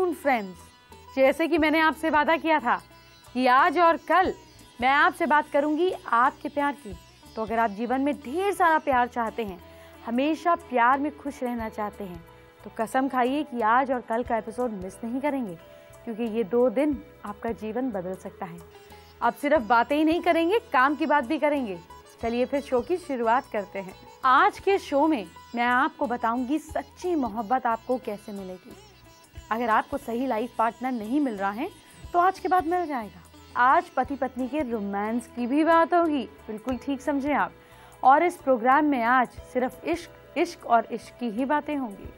Afternoon friends, जैसे कि मैंने आपसे वादा किया था कि आज और कल मैं आपसे बात करूंगी आपके प्यार की। तो अगर आप जीवन में ढेर सारा प्यार चाहते हैं, हमेशा प्यार में खुश रहना चाहते हैं, तो कसम खाइए कि आज और कल का एपिसोड मिस नहीं करेंगे, क्योंकि ये 2 दिन आपका जीवन बदल सकता है। आप सिर्फ बातें ही नहीं करेंगे, काम की बात भी करेंगे। चलिए फिर शो की शुरुआत करते हैं। आज के शो में मैं आपको बताऊंगी सच्ची मोहब्बत आपको कैसे मिलेगी। अगर आपको सही लाइफ पार्टनर नहीं मिल रहा है तो आज के बाद मिल जाएगा। आज पति पत्नी के रोमांस की भी बात होगी, बिल्कुल ठीक समझे आप। और इस प्रोग्राम में आज सिर्फ इश्क और इश्क की ही बातें होंगी।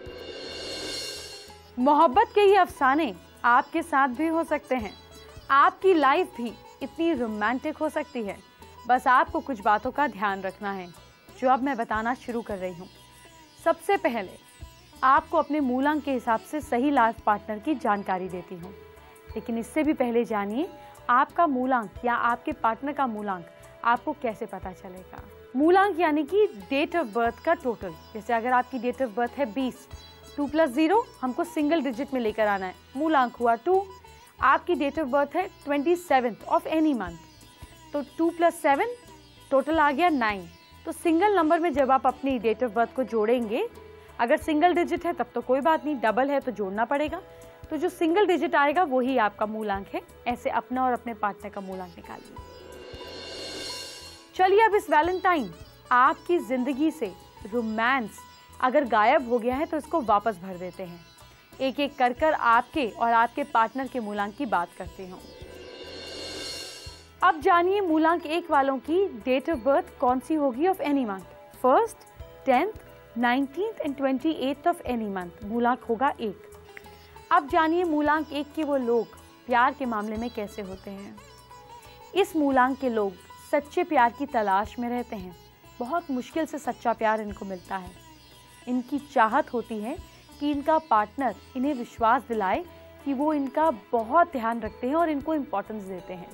मोहब्बत के ये अफसाने आपके साथ भी हो सकते हैं। आपकी लाइफ भी इतनी रोमांटिक हो सकती है। बस आपको कुछ बातों का ध्यान रखना है जो अब मैं बताना शुरू कर रही हूँ। सबसे पहले आपको अपने मूलांक के हिसाब से सही लाइफ पार्टनर की जानकारी देती हूँ, लेकिन इससे भी पहले जानिए आपका मूलांक या आपके पार्टनर का मूलांक आपको कैसे पता चलेगा। मूलांक यानी कि डेट ऑफ बर्थ का टोटल। जैसे अगर आपकी डेट ऑफ बर्थ है 20, 2 + 0 हमको सिंगल डिजिट में लेकर आना है, मूलांक हुआ 2। आपकी डेट ऑफ बर्थ है 27th ऑफ एनी मंथ, तो 2 + 7 टोटल आ गया 9। तो सिंगल नंबर में जब आप अपनी डेट ऑफ बर्थ को जोड़ेंगे, अगर सिंगल डिजिट है तब तो कोई बात नहीं, डबल है तो जोड़ना पड़ेगा। तो जो सिंगल डिजिट आएगा वही आपका मूलांक है। ऐसे अपना और अपने पार्टनर का मूलांक निकालिए। चलिए अब इस वैलेंटाइन आपकी जिंदगी से रोमांस अगर गायब हो गया है तो इसको वापस भर देते हैं। एक एक कर आपके और आपके पार्टनर के मूलांक की बात करते हूँ। अब जानिए मूलांक 1 वालों की डेट ऑफ बर्थ कौन सी होगी of any month. 1st, 10th, 19th and 28th of any month मूलांक होगा 1। अब जानिए मूलांक 1 के वो लोग प्यार के मामले में कैसे होते हैं। इस मूलांक के लोग सच्चे प्यार की तलाश में रहते हैं। बहुत मुश्किल से सच्चा प्यार इनको मिलता है। इनकी चाहत होती है कि इनका पार्टनर इन्हें विश्वास दिलाए कि वो इनका बहुत ध्यान रखते हैं और इनको इम्पोर्टेंस देते हैं।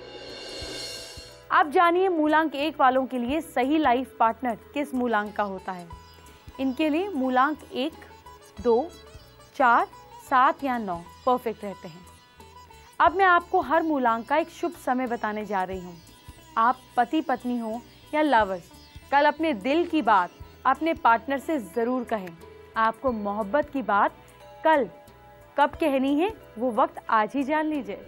अब जानिए मूलांक 1 वालों के लिए सही लाइफ पार्टनर किस मूलांक का होता है। इनके लिए मूलांक 1, 2, 4, 7 या 9 परफेक्ट रहते हैं। अब मैं आपको हर मूलांक का एक शुभ समय बताने जा रही हूँ। आप पति पत्नी हो या लवर्स, कल अपने दिल की बात अपने पार्टनर से ज़रूर कहें। आपको मोहब्बत की बात कल कब कहनी है वो वक्त आज ही जान लीजिए।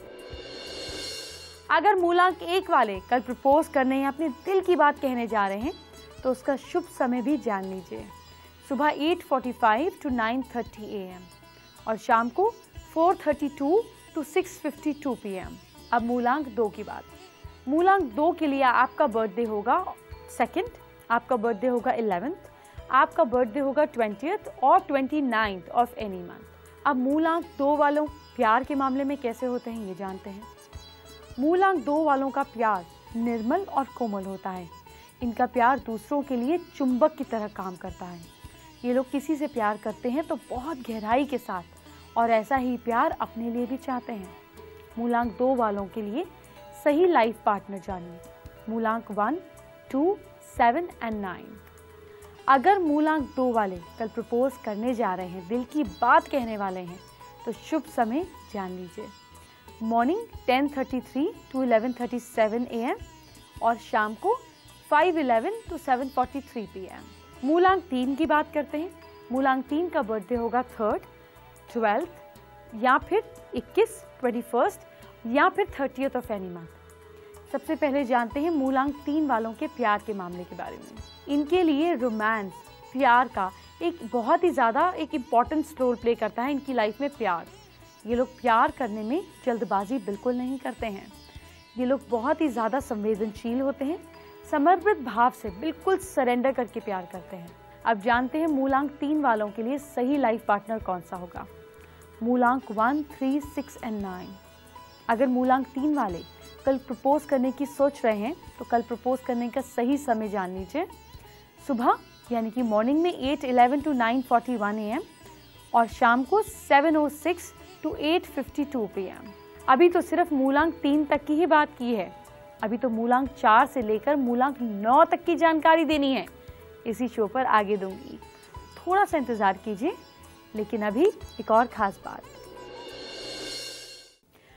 अगर मूलांक 1 वाले कल प्रपोज करने या अपने दिल की बात कहने जा रहे हैं तो उसका शुभ समय भी जान लीजिए। सुबह 8:45 to 9:30 AM और शाम को 4:32 to 6:52 PM। अब मूलांक 2 की बात। मूलांक 2 के लिए आपका बर्थडे होगा 2nd, आपका बर्थडे होगा 11th, आपका बर्थडे होगा 20th और 29th ऑफ एनी मंथ। अब मूलांक 2 वालों प्यार के मामले में कैसे होते हैं ये जानते हैं। मूलांक 2 वालों का प्यार निर्मल और कोमल होता है। इनका प्यार दूसरों के लिए चुंबक की तरह काम करता है। ये लोग किसी से प्यार करते हैं तो बहुत गहराई के साथ, और ऐसा ही प्यार अपने लिए भी चाहते हैं। मूलांक 2 वालों के लिए सही लाइफ पार्टनर जानिए। मूलांक 1, 2, 7 एंड 9। अगर मूलांक 2 वाले कल प्रपोज करने जा रहे हैं, दिल की बात कहने वाले हैं, तो शुभ समय जान लीजिए। मॉर्निंग 10:33 to 11:37 AM और शाम को 5:11 to 7:43 PM। मूलांक 3 की बात करते हैं। मूलांक 3 का बर्थडे होगा 3rd, 12th या फिर 21, 21st या फिर 30th ऑफ एनी मंथ। सबसे पहले जानते हैं मूलांक 3 वालों के प्यार के मामले के बारे में। इनके लिए रोमांस प्यार का एक बहुत ही ज़्यादा एक इम्पॉर्टेंट रोल प्ले करता है इनकी लाइफ में प्यार। ये लोग प्यार करने में जल्दबाजी बिल्कुल नहीं करते हैं। ये लोग बहुत ही ज़्यादा संवेदनशील होते हैं, समर्पित भाव से बिल्कुल सरेंडर करके प्यार करते हैं। अब जानते हैं मूलांक 3 वालों के लिए सही लाइफ पार्टनर कौन सा होगा। मूलांक 1, 3, 6 एंड 9। अगर मूलांक 3 वाले कल प्रपोज करने की सोच रहे हैं तो कल प्रपोज करने का सही समय जान लीजिए। सुबह यानी कि मॉर्निंग में 8:11 to 9:41 AM और शाम को 7:06 to 8:52 PM। अभी तो सिर्फ मूलांक 3 तक की ही बात की है। अभी तो मूलांक 4 से लेकर मूलांक 9 तक की जानकारी देनी है। इसी शो पर आगे दूंगी, थोड़ा सा इंतज़ार कीजिए। लेकिन अभी एक और ख़ास बात।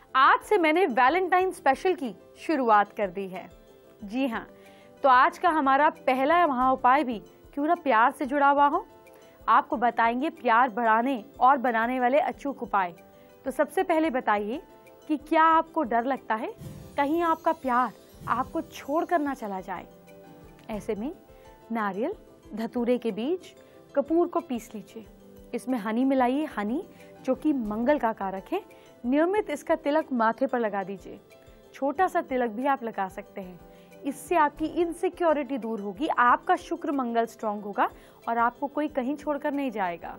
आज से मैंने वैलेंटाइन स्पेशल की शुरुआत कर दी है। जी हाँ, तो आज का हमारा पहला महा उपाय भी क्यों ना प्यार से जुड़ा हुआ हो। आपको बताएंगे प्यार बढ़ाने और बनाने वाले अचूक उपाय। तो सबसे पहले बताइए कि क्या आपको डर लगता है कहीं आपका प्यार आपको छोड़ कर ना चला जाए। ऐसे में नारियल, धतूरे के बीज, कपूर को पीस लीजिए। इसमें हनी मिलाइए, हनी जो कि मंगल का कारक है। नियमित इसका तिलक माथे पर लगा दीजिए। छोटा सा तिलक भी आप लगा सकते हैं। इससे आपकी इनसिक्योरिटी दूर होगी, आपका शुक्र मंगल स्ट्रांग होगा और आपको कोई कहीं छोड़कर नहीं जाएगा।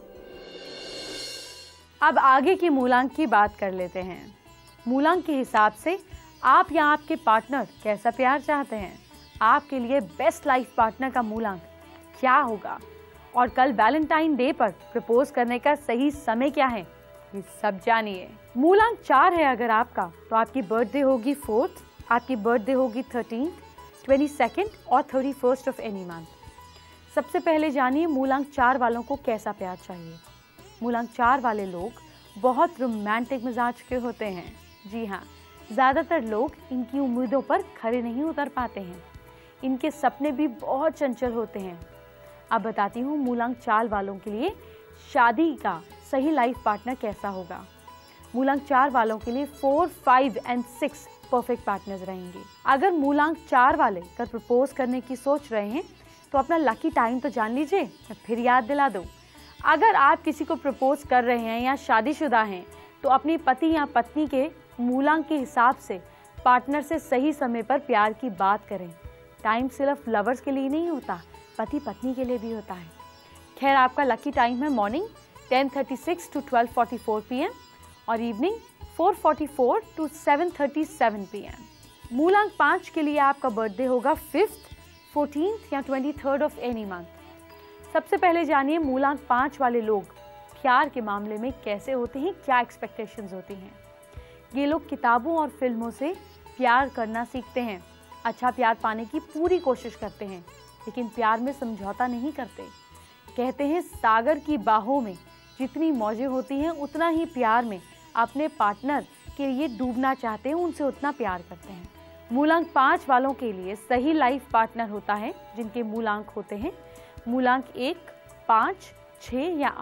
अब आगे की मूलांक की बात कर लेते हैं। मूलांक के हिसाब से आप या आपके पार्टनर कैसा प्यार चाहते हैं, आपके लिए बेस्ट लाइफ पार्टनर का मूलांक क्या होगा और कल वैलेंटाइन डे पर प्रपोज करने का सही समय क्या है, ये सब जानिए। मूलांक 4 है अगर आपका, तो आपकी बर्थडे होगी 4th, आपकी बर्थडे होगी 13th, 22nd और 31st ऑफ एनी मंथ। सबसे पहले जानिए मूलांक 4 वालों को कैसा प्यार चाहिए। मूलांक 4 वाले लोग बहुत रोमांटिक मिजाज के होते हैं। जी हाँ, ज़्यादातर लोग इनकी उम्मीदों पर खरे नहीं उतर पाते हैं। इनके सपने भी बहुत चंचल होते हैं। अब बताती हूँ मूलांक 4 वालों के लिए शादी का सही लाइफ पार्टनर कैसा होगा। मूलांक 4 वालों के लिए 4, 5 और 6 परफेक्ट पार्टनर्स रहेंगे। अगर मूलांक 4 वाले कर प्रपोज करने की सोच रहे हैं तो अपना लकी टाइम तो जान लीजिए, मैं फिर याद दिला दूं। अगर आप किसी को प्रपोज कर रहे हैं या शादीशुदा हैं तो अपनी पति या पत्नी के मूलांक के हिसाब से पार्टनर से सही समय पर प्यार की बात करें। टाइम सिर्फ लवर्स के लिए नहीं होता, पति पत्नी के लिए भी होता है। खैर, आपका लकी टाइम है मॉर्निंग 10:36 to 12:44 PM और इवनिंग 4:44 to 7:37 PM। मूलांक 5 के लिए आपका बर्थडे होगा 5th, 14th या 23rd ऑफ एनी मंथ। सबसे पहले जानिए मूलांक 5 वाले लोग प्यार के मामले में कैसे होते हैं, क्या एक्सपेक्टेशंस होती हैं। ये लोग किताबों और फिल्मों से प्यार करना सीखते हैं, अच्छा प्यार पाने की पूरी कोशिश करते हैं, लेकिन प्यार में समझौता नहीं करते। कहते हैं सागर की बाहों में जितनी मौजें होती हैं उतना ही प्यार में अपने पार्टनर के लिए डूबना चाहते हैं, उनसे उतना प्यार करते हैं। मूलांक 5 वालों के लिए सही लाइफ पार्टनर होता है जिनके मूलांक होते हैं मूलांक 1, 5, 6 या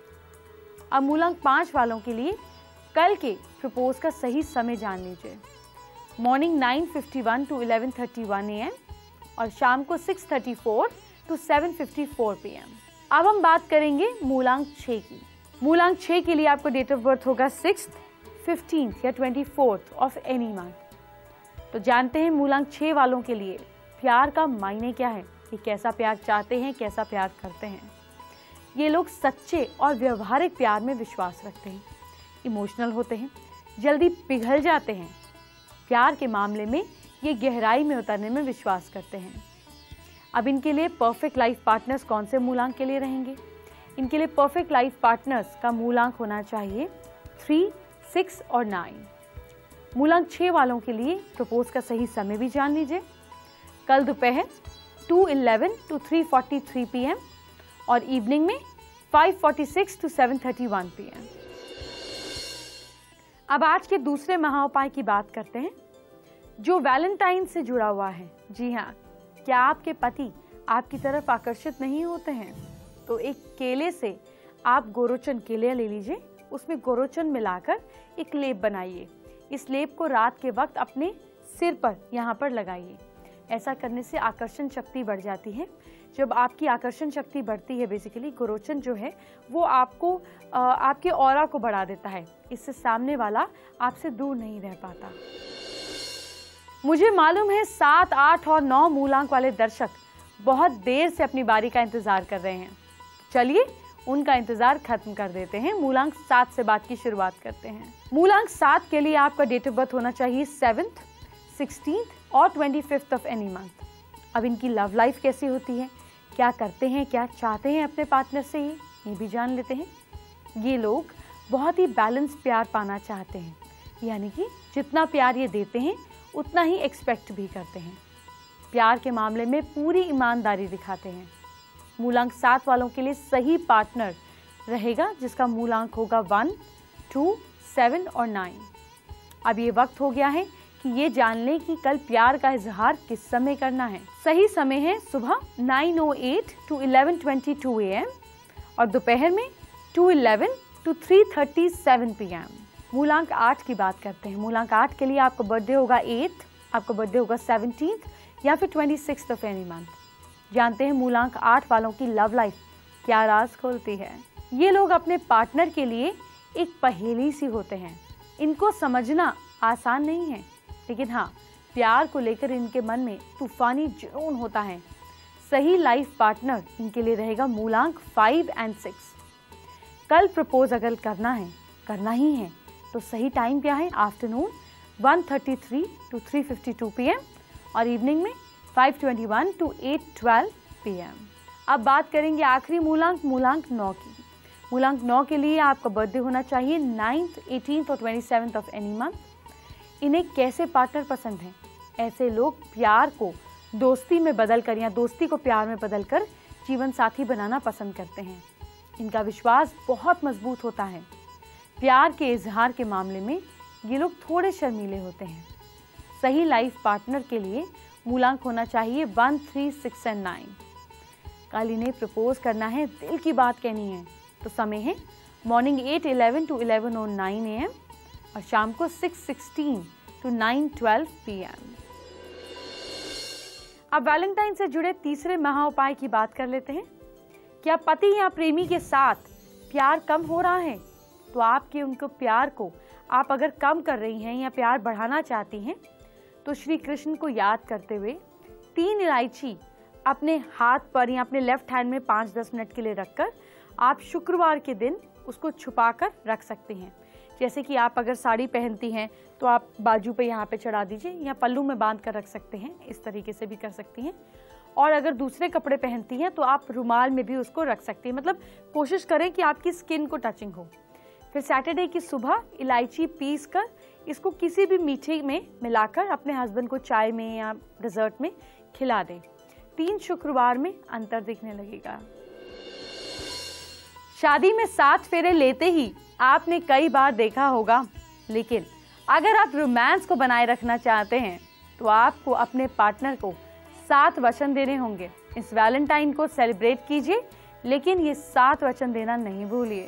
8। अब मूलांक 5 वालों के लिए कल के प्रपोज का सही समय जान लीजिए। मॉर्निंग 9:51 to 11:31 AM और शाम को 6:34 to 7:54 PM। अब हम बात करेंगे मूलांक 6 की। मूलांक 6 के लिए आपको डेट ऑफ बर्थ होगा 6th, 15th या 24th ऑफ एनी मंथ। तो जानते हैं मूलांक 6 वालों के लिए प्यार का मायने क्या है, कि कैसा प्यार चाहते हैं, कैसा प्यार करते हैं। ये लोग सच्चे और व्यवहारिक प्यार में विश्वास रखते हैं, इमोशनल होते हैं, जल्दी पिघल जाते हैं। प्यार के मामले में ये गहराई में उतरने में विश्वास करते हैं। अब इनके लिए परफेक्ट लाइफ पार्टनर्स कौन से मूलांक के लिए रहेंगे? इनके लिए परफेक्ट लाइफ पार्टनर्स का मूलांक होना चाहिए 3, 6 और 9। मूलांक 6 वालों के लिए प्रपोज का सही समय भी जान लीजिए। कल दोपहर 2:11 to 3:43 PM और इवनिंग में 5:46 to 7:31 PM। अब आज के दूसरे महाउपाय की बात करते हैं जो वैलेंटाइन से जुड़ा हुआ है। जी हाँ, क्या आपके पति आपकी तरफ आकर्षित नहीं होते हैं तो एक केले से आप गोरोचन केले ले लीजिए, उसमें गोरोचन मिलाकर एक लेप बनाइए। इस लेप को रात के वक्त अपने सिर पर यहाँ पर लगाइए। ऐसा करने से आकर्षण शक्ति बढ़ जाती है। जब आपकी आकर्षण शक्ति बढ़ती है, बेसिकली गोरोचन जो है वो आपको आपके ऑरा को बढ़ा देता है। इससे सामने वाला आपसे दूर नहीं रह पाता। मुझे मालूम है 7, 8 और 9 मूलांक वाले दर्शक बहुत देर से अपनी बारी का इंतजार कर रहे हैं। चलिए उनका इंतजार खत्म कर देते हैं। मूलांक 7 से बात की शुरुआत करते हैं। मूलांक 7 के लिए आपका डेट ऑफ बर्थ होना चाहिए 7th, 16th और 25th ऑफ एनी मंथ। अब इनकी लव लाइफ कैसी होती है, क्या करते हैं, क्या चाहते हैं अपने पार्टनर से, ये भी जान लेते हैं। ये लोग बहुत ही बैलेंस प्यार पाना चाहते हैं, यानी कि जितना प्यार ये देते हैं उतना ही एक्सपेक्ट भी करते हैं। प्यार के मामले में पूरी ईमानदारी दिखाते हैं। मूलांक 7 वालों के लिए सही पार्टनर रहेगा जिसका मूलांक होगा 1, 2, 7 और 9। अब ये वक्त हो गया है कि ये जान लें कि कल प्यार का इजहार किस समय करना है। सही समय है सुबह 9:08 to 11:22 AM और दोपहर में 2:11 to 3:37 PM। मूलांक 8 की बात करते हैं। मूलांक 8 के लिए आपका बर्थडे होगा 8, आपका बर्थडे होगा 17 या फिर 26 ऑफ एनी मंथ। जानते हैं मूलांक 8 वालों की लव लाइफ क्या राज खोलती है। ये लोग अपने पार्टनर के लिए एक पहेली सी होते हैं। इनको समझना आसान नहीं है, लेकिन हाँ, प्यार को लेकर इनके मन में तूफानी जुनून होता है। सही लाइफ पार्टनर इनके लिए रहेगा मूलांक 5 और 6। कल प्रपोज अगर करना ही है तो सही टाइम क्या है? आफ्टरनून 1:33 to 3:52 PM और इवनिंग में 5:21 to 8:12 PM। अब बात करेंगे आखिरी मूलांक 9 की। मूलांक 9 के लिए आपका बर्थडे होना चाहिए 9th, 18th और 27th ऑफ एनी मंथ। इन्हें कैसे पार्टनर पसंद हैं? ऐसे लोग प्यार को दोस्ती में बदलकर या दोस्ती को प्यार में बदलकर जीवन साथी बनाना पसंद करते हैं। इनका विश्वास बहुत मजबूत होता है। प्यार के इजहार के मामले में ये लोग थोड़े शर्मीले होते हैं। सही लाइफ पार्टनर के लिए मूलांक होना चाहिए 1, 3, 6 और 9। कल इन्हें प्रपोज करना है, दिल की बात कहनी है, तो समय है मॉर्निंग 8:11 to 11:09 AM और शाम को 6:16 to 9:12 PM। अब वैलेंटाइन से जुड़े तीसरे महा उपाय की बात कर लेते हैं। क्या पति या प्रेमी के साथ प्यार कम हो रहा है तो आपके उनको प्यार को आप अगर कम कर रही हैं या प्यार बढ़ाना चाहती हैं तो श्री कृष्ण को याद करते हुए 3 इलायची अपने हाथ पर या अपने लेफ्ट हैंड में 5-10 मिनट के लिए रखकर आप शुक्रवार के दिन उसको छुपाकर रख सकते हैं। जैसे कि आप अगर साड़ी पहनती हैं तो आप बाजू पे यहाँ पे चढ़ा दीजिए या पल्लू में बांध कर रख सकते हैं, इस तरीके से भी कर सकती हैं। और अगर दूसरे कपड़े पहनती हैं तो आप रुमाल में भी उसको रख सकती हैं। मतलब कोशिश करें कि आपकी स्किन को टचिंग हो। फिर सैटरडे की सुबह इलायची पीस कर इसको किसी भी मीठे में मिलाकर अपने हस्बैंड को चाय में या डिजर्ट में खिला दें। 3 शुक्रवार में अंतर दिखने लगेगा। शादी में 7 फेरे लेते ही आपने कई बार देखा होगा, लेकिन अगर आप रोमांस को बनाए रखना चाहते हैं तो आपको अपने पार्टनर को 7 वचन देने होंगे। इस वैलेंटाइन को सेलिब्रेट कीजिए, लेकिन ये 7 वचन देना नहीं भूलिए।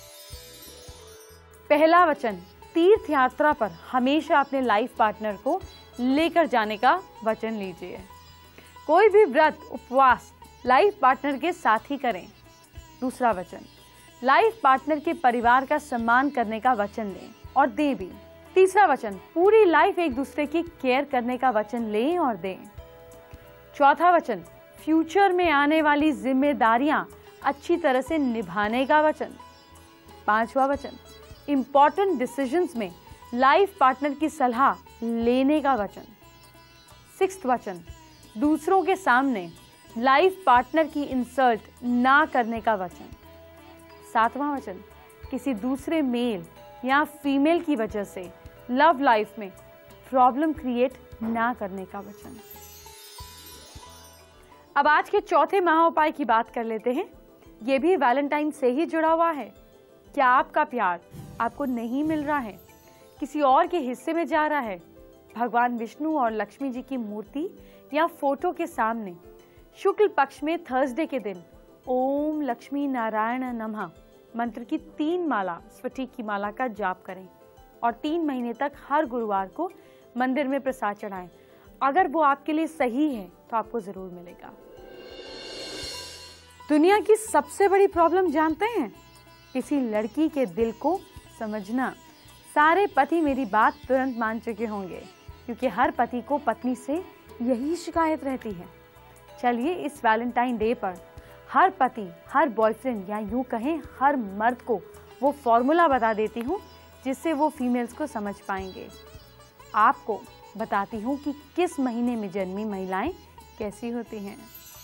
पहला वचन, तीर्थ यात्रा पर हमेशा अपने लाइफ पार्टनर को लेकर जाने का वचन लीजिए। कोई भी व्रत उपवास लाइफ पार्टनर के साथ ही करें। दूसरा वचन, लाइफ पार्टनर के परिवार का सम्मान करने का वचन लें और दें भी। तीसरा वचन, पूरी लाइफ एक दूसरे की केयर करने का वचन लें और दें। चौथा वचन, फ्यूचर में आने वाली जिम्मेदारियां अच्छी तरह से निभाने का वचन। पांचवा वचन, इंपॉर्टेंट डिसीजंस में लाइफ पार्टनर की सलाह लेने का वचन। सिक्स्थ वचन, दूसरों के सामने लाइफ पार्टनर की इंसल्ट ना करने का वचन। सातवां वचन, किसी दूसरे मेल या फीमेल की वजह से लव लाइफ में प्रॉब्लम क्रिएट ना करने का वचन। अब आज के चौथे महा उपाय की बात कर लेते हैं। यह भी वैलेंटाइन से ही जुड़ा हुआ है। क्या आपका प्यार आपको नहीं मिल रहा है, किसी और के हिस्से में जा रहा है? भगवान विष्णु और लक्ष्मी जी की मूर्ति या फोटो के सामने शुक्ल पक्ष में थर्सडे के दिन ओम लक्ष्मी नारायण नमः मंत्र की 3 माला स्फटिक की माला का जाप करें और 3 महीने तक हर गुरुवार को मंदिर में प्रसाद चढ़ाएं। अगर वो आपके लिए सही है तो आपको जरूर मिलेगा। दुनिया की सबसे बड़ी प्रॉब्लम जानते हैं? किसी लड़की के दिल को समझना। सारे पति मेरी बात तुरंत मान चुके होंगे, क्योंकि हर पति को पत्नी से यही शिकायत रहती है। चलिए इस वैलेंटाइन डे पर हर पति, हर बॉयफ्रेंड या यूं कहें हर मर्द को वो फॉर्मूला बता देती हूँ जिससे वो फीमेल्स को समझ पाएंगे। आपको बताती हूँ कि किस महीने में जन्मी महिलाएं कैसी होती हैं।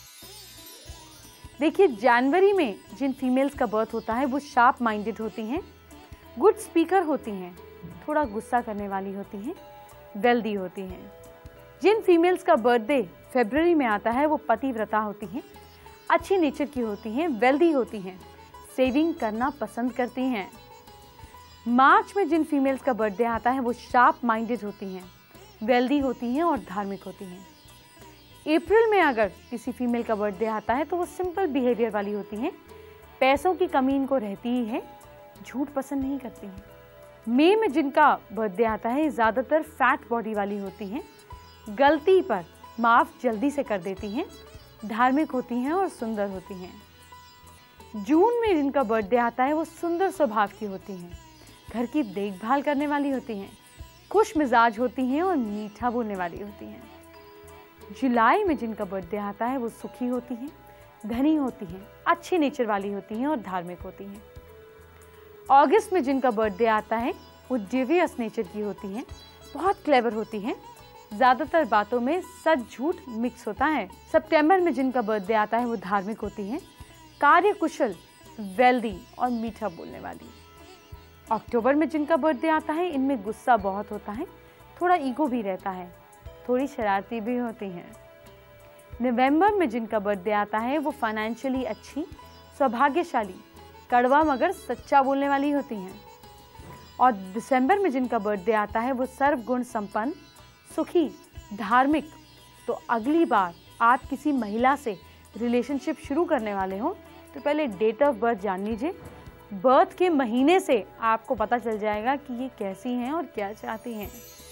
देखिए, जनवरी में जिन फीमेल्स का बर्थ होता है वो शार्प माइंडेड होती हैं, गुड स्पीकर होती हैं, थोड़ा गुस्सा करने वाली होती हैं, वेल्दी होती हैं। जिन फीमेल्स का बर्थडे फरवरी में आता है वो पतिव्रता होती हैं, अच्छी नेचर की होती हैं, वेल्दी होती हैं, सेविंग करना पसंद करती हैं। मार्च में जिन फीमेल्स का बर्थडे आता है वो शार्प माइंडेड होती हैं, वेल्दी होती हैं और धार्मिक होती हैं। अप्रैल में अगर किसी फीमेल का बर्थडे आता है तो वो सिंपल बिहेवियर वाली होती हैं, पैसों की कमी इनको रहती ही है, झूठ पसंद नहीं करती हैं। मई में जिनका बर्थडे आता है ज़्यादातर फैट बॉडी वाली होती हैं, गलती पर माफ़ जल्दी से कर देती हैं, धार्मिक होती हैं और सुंदर होती हैं। जून में जिनका बर्थडे आता है वो सुंदर स्वभाव की होती हैं, घर की देखभाल करने वाली होती हैं, खुश मिजाज होती हैं और मीठा बोलने वाली होती हैं। जुलाई में जिनका बर्थडे आता है वो सुखी होती हैं, धनी होती हैं, अच्छे नेचर वाली होती हैं और धार्मिक होती हैं। अगस्त में जिनका बर्थडे आता है वो डिवियस नेचर की होती हैं, बहुत क्लेवर होती हैं, ज़्यादातर बातों में सच झूठ मिक्स होता है। सितंबर में जिनका बर्थडे आता है वो धार्मिक होती हैं, कार्यकुशल, वेल्दी और मीठा बोलने वाली। अक्टूबर में जिनका बर्थडे आता है इनमें गुस्सा बहुत होता है, थोड़ा ईगो भी रहता है, थोड़ी शरारती भी होती हैं। नवंबर में जिनका बर्थडे आता है वो फाइनेंशियली अच्छी, सौभाग्यशाली, कड़वा मगर सच्चा बोलने वाली होती हैं। और दिसंबर में जिनका बर्थडे आता है वो सर्वगुण संपन्न, सुखी, धार्मिक। तो अगली बार आप किसी महिला से रिलेशनशिप शुरू करने वाले हो तो पहले डेट ऑफ बर्थ जान लीजिए। बर्थ के महीने से आपको पता चल जाएगा कि ये कैसी हैं और क्या चाहती हैं।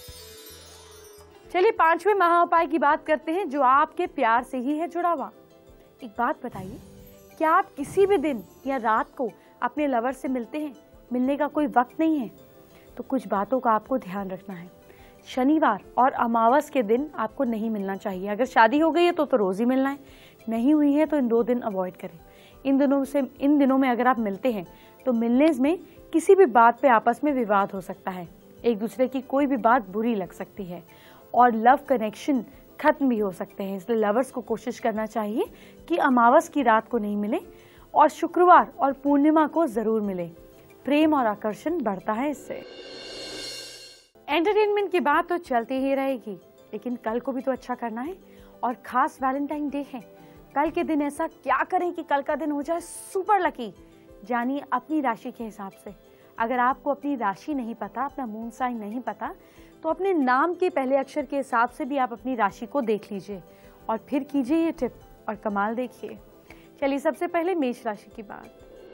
चलिए 5वें महाउपाय की बात करते हैं जो आपके प्यार से ही है जुड़ा हुआ। एक बात बताइए, क्या आप किसी भी दिन या रात को अपने लवर से मिलते हैं? मिलने का कोई वक्त नहीं है तो कुछ बातों का आपको ध्यान रखना है। शनिवार और अमावस के दिन आपको नहीं मिलना चाहिए। अगर शादी हो गई है तो रोज ही मिलना है, नहीं हुई है तो इन 2 दिन अवॉइड करें। इन दिनों में अगर आप मिलते हैं तो मिलने में किसी भी बात पे आपस में विवाद हो सकता है, एक दूसरे की कोई भी बात बुरी लग सकती है और लव कनेक्शन खत्म भी हो सकते हैं। इसलिए लवर्स को कोशिश करना चाहिए कि अमावस की रात को नहीं मिले और शुक्रवार और पूर्णिमा को जरूर मिले। प्रेम और आकर्षण बढ़ता है इससे। एंटरटेनमेंट की बात तो चलती ही रहेगी, लेकिन कल को भी तो अच्छा करना है और खास वैलेंटाइन डे है। कल के दिन ऐसा क्या करें कि कल का दिन हो जाए सुपर लकी। जानिए अपनी राशि के हिसाब से। अगर आपको अपनी राशि नहीं पता, अपना मून साइन नहीं पता, तो अपने नाम के पहले अक्षर के हिसाब से भी आप अपनी राशि को देख लीजिए और फिर कीजिए ये टिप और कमाल देखिए। चलिए सबसे पहले मेष राशि की बात।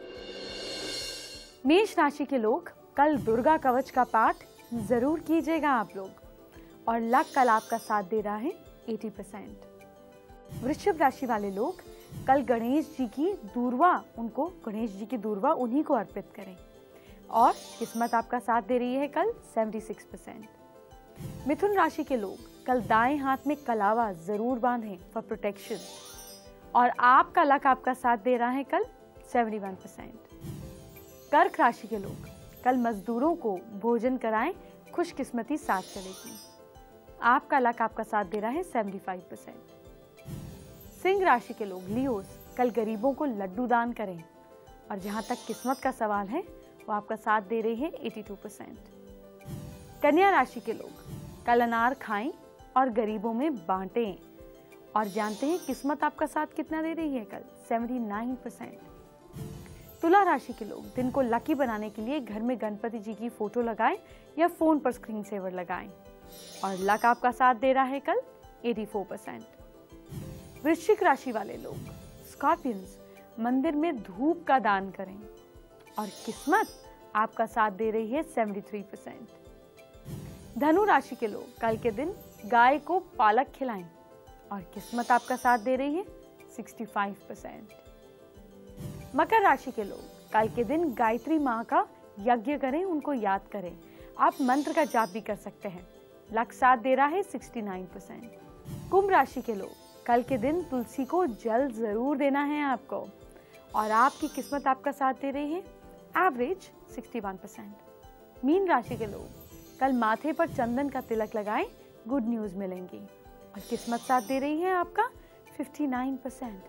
मेष राशि के लोग कल दुर्गा कवच का पाठ जरूर कीजिएगा आप लोग, और लक कल आपका साथ दे रहा है 80%। वृश्चिक राशि वाले लोग कल गणेश जी की दूर्वा उन्हीं को अर्पित करें और किस्मत आपका साथ दे रही है कल 76%। मिथुन राशि के लोग कल दाएं हाथ में कलावा जरूर बांधें फॉर प्रोटेक्शन और आपका लक आपका साथ दे रहा है कल 71%। कर्क राशि के लोग कल मजदूरों को भोजन कराएं, खुशकिस्मती साथ चलेगी। आपका लक आपका साथ दे रहा है 75%। सिंह राशि के लोग लियोस कल गरीबों को लड्डू दान करें और जहां तक किस्मत का सवाल है वो आपका साथ दे रही है 82%। कन्या राशि के लोग कल अनार खाएं और गरीबों में बांटें और जानते हैं किस्मत आपका साथ कितना दे रही है कल 79%। तुला राशि के लोग दिन को लकी बनाने के लिए घर में गणपति जी की फोटो लगाएं या फोन पर स्क्रीन सेवर लगाएं और लक आपका साथ दे रहा है कल 84%। वृश्चिक राशि वाले लोग स्कॉर्पियंस मंदिर में धूप का दान करें और किस्मत आपका साथ दे रही है 73%। धनु राशि के लोग कल के दिन गाय को पालक खिलाएं और किस्मत आपका साथ दे रही है 65%। मकर राशि के लोग कल के दिन गायत्री माँ का यज्ञ करें, उनको याद करें। आप मंत्र का जाप भी कर सकते हैं। लक साथ दे रहा है 69%। कुंभ राशि के लोग कल के दिन तुलसी को जल जरूर देना है आपको और आपकी किस्मत आपका साथ दे रही है एवरेज 61%। मीन राशि के लोग कल माथे पर चंदन का तिलक लगाएं, गुड न्यूज मिलेंगी और किस्मत साथ दे रही है आपका 59%।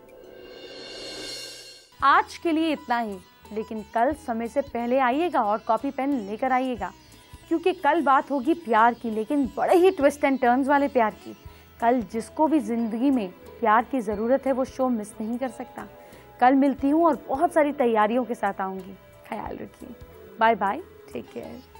आज के लिए इतना ही, लेकिन कल समय से पहले आइएगा और कॉपी पेन लेकर आइएगा क्योंकि कल बात होगी प्यार की, लेकिन बड़े ही ट्विस्ट एंड टर्न्स वाले प्यार की। कल जिसको भी जिंदगी में प्यार की ज़रूरत है वो शो मिस नहीं कर सकता। कल मिलती हूँ और बहुत सारी तैयारियों के साथ आऊँगी। ख्याल रखिए। Bye bye. Take care.